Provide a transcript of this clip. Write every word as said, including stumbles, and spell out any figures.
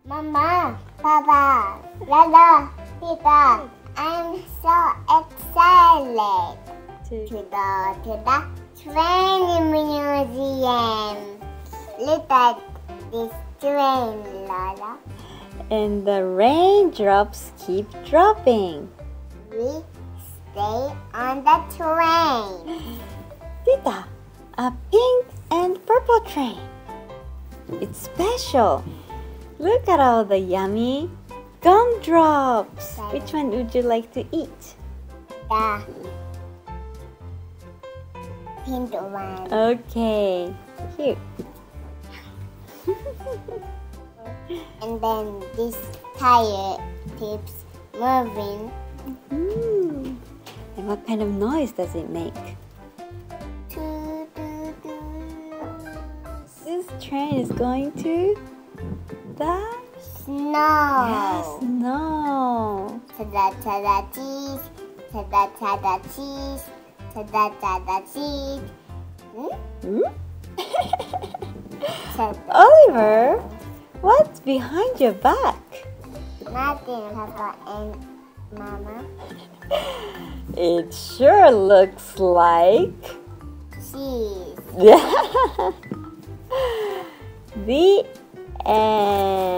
Mama, Papa, Dada, Tita, I'm so excited To- to go to the train museum. Look at this train, Lola. And the raindrops keep dropping. We stay on the train. Tita, a pink and purple train. It's special. Look at all the yummy gumdrops. Which one would you like to eat? The pink one. Okay, here. And then this tire keeps moving. Mm. And what kind of noise does it make? Doo, doo, doo. This train is going to the Snow. yes, snow. Ta-da, ta-da, cheese. Ta-da, ta-da, cheese. Ta-da, ta-da, cheese. Hmm? Hmm? Ta-da. Oliver, what's behind your back? Nothing, Papa and Mama. It sure looks like Cheese. the end.